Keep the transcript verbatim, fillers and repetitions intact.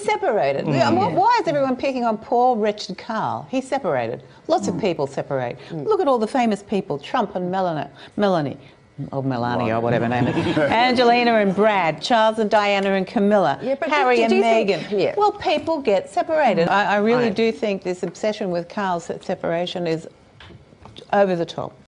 separated. Mm. Yeah, why is everyone picking on poor, wretched Karl? He's separated. Lots mm. of people separate. Mm. Look at all the famous people, Trump and Melania, Melanie. Or Melania, or whatever her name is. Angelina and Brad, Charles and Diana and Camilla, yeah, Harry and Meghan. Yeah. Well, people get separated. I, I really right. do think this obsession with Karl's separation is over the top.